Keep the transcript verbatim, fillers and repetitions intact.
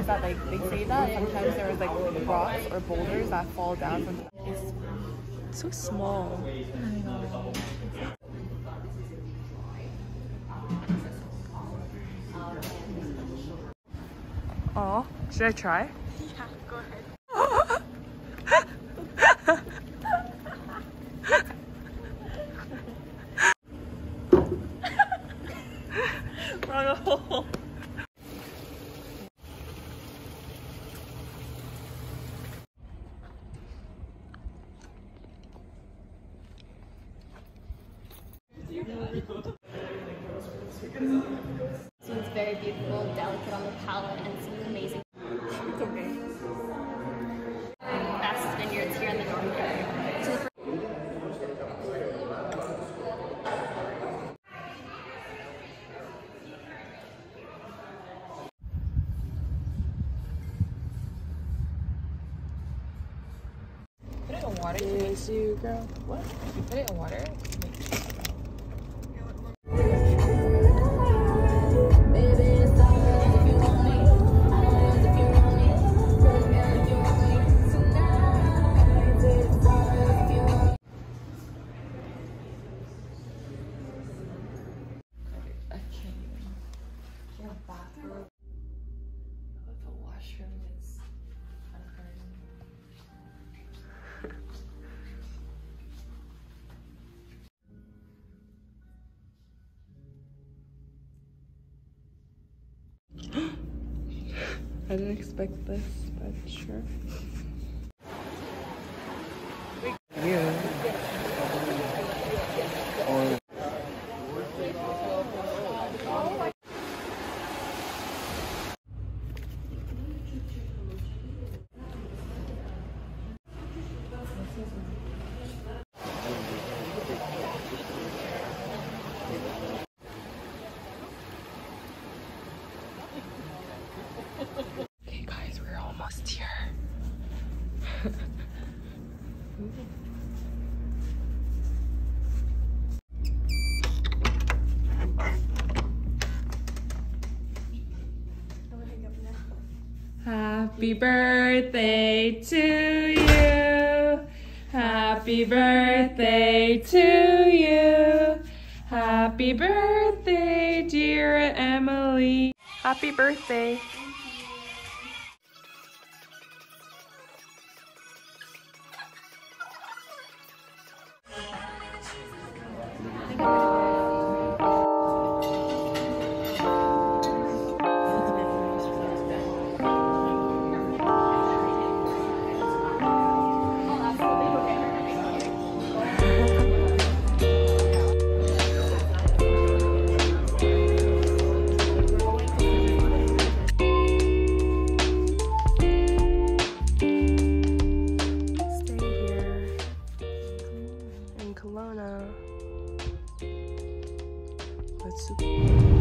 is that like they say that sometimes there's like rocks or boulders that fall down from the it's so small. I know. Oh, should I try? Yeah, go ahead. Wrong hole. So it's very beautiful, delicate on the palate, and it's amazing. It's okay. Best vineyards here in the north. So the Put it in water. Yes, you girl. What? You put it in water? I didn't expect this, but sure. Yeah. Okay guys, we're almost here. Happy birthday to you. Happy birthday to you. Happy birthday, dear Emily. Happy birthday. Kelowna. Let's